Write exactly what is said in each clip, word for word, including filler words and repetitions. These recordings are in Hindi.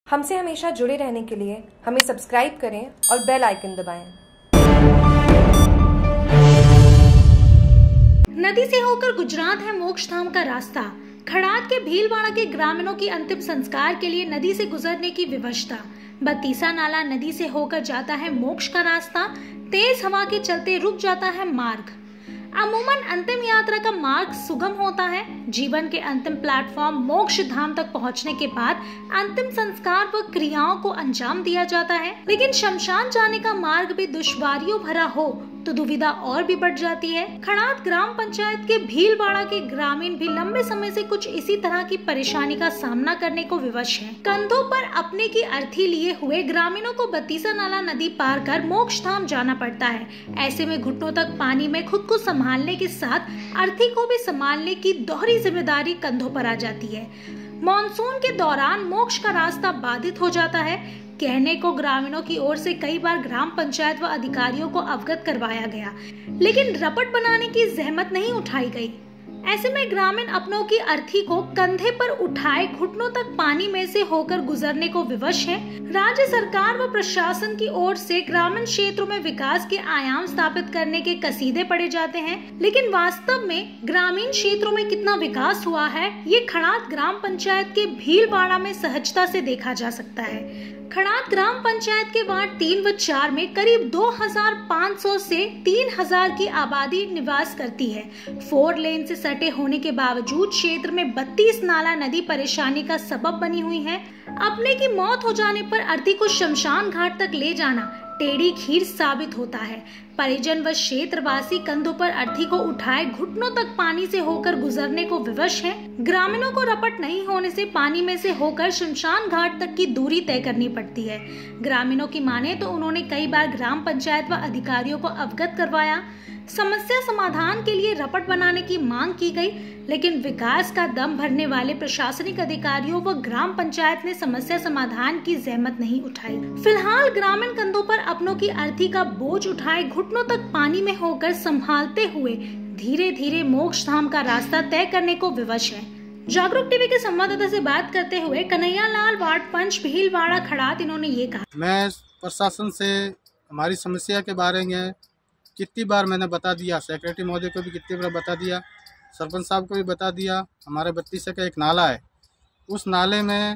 हमसे हमेशा जुड़े रहने के लिए हमें सब्सक्राइब करें और बेल आइकन दबाएं। नदी से होकर गुजरात है मोक्ष धाम का रास्ता। खड़ात के भीलवाड़ा के ग्रामीणों की अंतिम संस्कार के लिए नदी से गुजरने की व्यवस्था। बत्तीसा नाला नदी से होकर जाता है मोक्ष का रास्ता। तेज हवा के चलते रुक जाता है मार्ग। अमूमन अंतिम यात्रा का मार्ग सुगम होता है। जीवन के अंतिम प्लेटफॉर्म मोक्ष धाम तक पहुंचने के बाद अंतिम संस्कार व क्रियाओं को अंजाम दिया जाता है। लेकिन शमशान जाने का मार्ग भी दुश्वारियों भरा हो तो दुविधा और भी बढ़ जाती है। खड़ात ग्राम पंचायत के भीलवाड़ा के ग्रामीण भी लंबे समय से कुछ इसी तरह की परेशानी का सामना करने को विवश हैं। कंधों पर अपने की अर्थी लिए हुए ग्रामीणों को बत्तीसा नाला नदी पार कर मोक्ष धाम जाना पड़ता है। ऐसे में घुटनों तक पानी में खुद को संभालने के साथ अर्थी को भी संभालने की दोहरी जिम्मेदारी कंधों पर आ जाती है। मॉनसून के दौरान मोक्ष का रास्ता बाधित हो जाता है। कहने को ग्रामीणों की ओर से कई बार ग्राम पंचायत व अधिकारियों को अवगत करवाया गया, लेकिन रपट बनाने की जहमत नहीं उठाई गई। ऐसे में ग्रामीण अपनों की अर्थी को कंधे पर उठाए घुटनों तक पानी में से होकर गुजरने को विवश है। राज्य सरकार व प्रशासन की ओर से ग्रामीण क्षेत्रों में विकास के आयाम स्थापित करने के कसीदे पड़े जाते हैं, लेकिन वास्तव में ग्रामीण क्षेत्रों में कितना विकास हुआ है ये खड़ात ग्राम पंचायत के भीलवाड़ा में सहजता से देखा जा सकता है। खड़ात ग्राम पंचायत के वार्ड तीन व चार में करीब दो हज़ार पाँच सौ से तीन हज़ार की आबादी निवास करती है। फोर लेन से सटे होने के बावजूद क्षेत्र में बत्तीस नाला नदी परेशानी का सबब बनी हुई है। अपने की मौत हो जाने पर अर्थी को शमशान घाट तक ले जाना टेढ़ी खीर साबित होता है। परिजन व क्षेत्रवासी कंधों पर अर्थी को उठाए घुटनों तक पानी से होकर गुजरने को विवश है। ग्रामीणों को रपट नहीं होने से पानी में से होकर शमशान घाट तक की दूरी तय करनी पड़ती है। ग्रामीणों की माने तो उन्होंने कई बार ग्राम पंचायत व अधिकारियों को अवगत करवाया। समस्या समाधान के लिए रपट बनाने की मांग की गई, लेकिन विकास का दम भरने वाले प्रशासनिक अधिकारियों व ग्राम पंचायत ने समस्या समाधान की जहमत नहीं उठाई। फिलहाल ग्रामीण कंधों पर अपनों की अर्थी का बोझ उठाए घुटनों तक पानी में होकर संभालते हुए धीरे धीरे मोक्ष धाम का रास्ता तय करने को विवश है। जागरूक टीवी के संवाददाता से बात करते हुए कन्हैया लाल, वार्ड पंच भीलवाड़ा खड़ात, इन्होंने ये कहा। मैं प्रशासन से हमारी समस्या के बारे में कितनी बार मैंने बता दिया, सेक्रेटरी महोदय को भी कितनी बार बता दिया, सरपंच साहब को भी बता दिया। हमारे बत्तीसा का एक नाला है, उस नाले में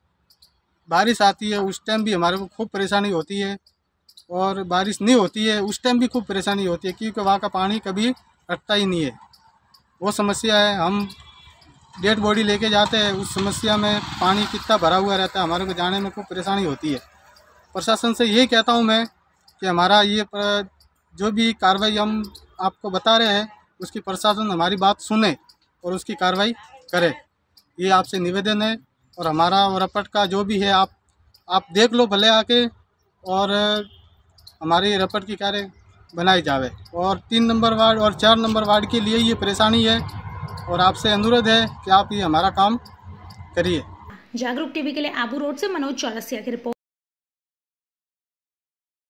बारिश आती है उस टाइम भी हमारे को खूब परेशानी होती है, और बारिश नहीं होती है उस टाइम भी खूब परेशानी होती है, क्योंकि वहाँ का पानी कभी हटता ही नहीं है। वो समस्या है। हम डेड बॉडी लेके जाते हैं, उस समस्या में पानी कितना भरा हुआ रहता है, हमारे को जाने में खूब परेशानी होती है। प्रशासन से यही कहता हूँ मैं कि हमारा ये जो भी कार्रवाई हम आपको बता रहे हैं उसकी प्रशासन हमारी बात सुने और उसकी कार्रवाई करे, ये आपसे निवेदन है। और हमारा रपट का जो भी है आप आप देख लो भले आके, और हमारी रपट की कार्य बनाई जावे। और तीन नंबर वार्ड और चार नंबर वार्ड के लिए ये परेशानी है, और आपसे अनुरोध है कि आप ये हमारा काम करिए। जागरूक टीवी के लिए आबू रोड से मनोज चौरसिया की रिपोर्ट।